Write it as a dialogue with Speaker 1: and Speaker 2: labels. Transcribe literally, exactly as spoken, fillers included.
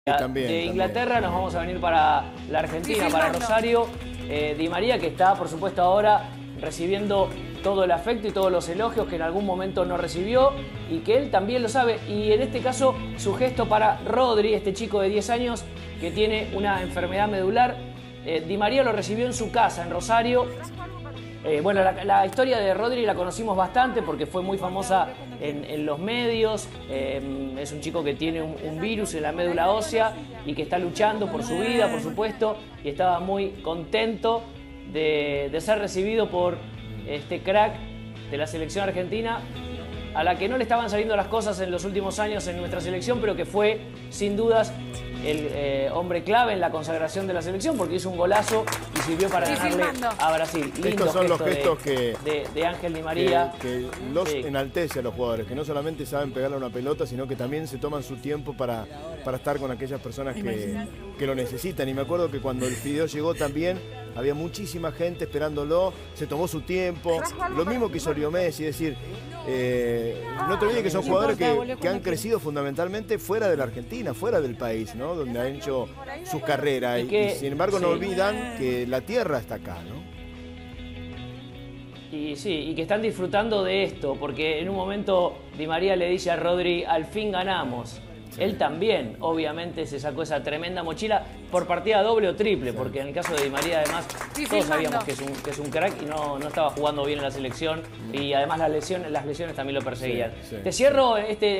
Speaker 1: También,
Speaker 2: de Inglaterra
Speaker 1: también.
Speaker 2: nos vamos a venir para la Argentina,
Speaker 3: Sí,
Speaker 2: para
Speaker 3: Fernando.
Speaker 2: Rosario. Eh, Di María, que está, por supuesto, ahora recibiendo todo el afecto y todos los elogios que en algún momento no recibió y que él también lo sabe. Y en este caso, su gesto para Rodri, este chico de diez años que tiene una enfermedad medular. Eh, Di María lo recibió en su casa, en Rosario. Eh, bueno, la, la historia de Rodri la conocimos bastante porque fue muy famosa en, en los medios. Eh, es un chico que tiene un, un virus en la médula ósea y que está luchando por su vida, por supuesto, y estaba muy contento de, de ser recibido por este crack de la selección argentina, a la que no le estaban saliendo las cosas en los últimos años en nuestra selección, pero que fue, sin dudas, el eh, hombre clave en la consagración de la selección porque hizo un golazo y sirvió para
Speaker 3: Sí,
Speaker 2: ganarle
Speaker 3: Fernando.
Speaker 2: a Brasil. Lindo
Speaker 1: Estos son los
Speaker 2: gesto
Speaker 1: gestos
Speaker 2: de,
Speaker 1: que,
Speaker 2: de, de Ángel Di María.
Speaker 1: que, que los
Speaker 2: Sí.
Speaker 1: enaltece a los jugadores, que no solamente saben pegarle a una pelota, sino que también se toman su tiempo para, para estar con aquellas personas que, que lo necesitan. Y me acuerdo que cuando el Fideo llegó también, había muchísima gente esperándolo, se tomó su tiempo, lo mismo que hizo Leo Messi, es decir, eh, no te olvides que son jugadores que, que han crecido fundamentalmente fuera de la Argentina, fuera del país, ¿no? Donde han hecho sus carreras y,
Speaker 2: Y que-
Speaker 1: y sin embargo no
Speaker 2: sí.
Speaker 1: olvidan que la tierra está acá, ¿no?
Speaker 2: Y sí, y que están disfrutando de esto, porque en un momento Di María le dice a Rodri, al fin ganamos. Él también, obviamente, se sacó esa tremenda mochila por partida doble o triple, porque en el caso de Di María, además,
Speaker 3: Sí,
Speaker 2: todos
Speaker 3: Fernando.
Speaker 2: sabíamos que es un, que es un crack y no, no estaba jugando bien en la selección, y además las lesiones, las lesiones también lo perseguían.
Speaker 1: Sí, sí,
Speaker 2: Te cierro este...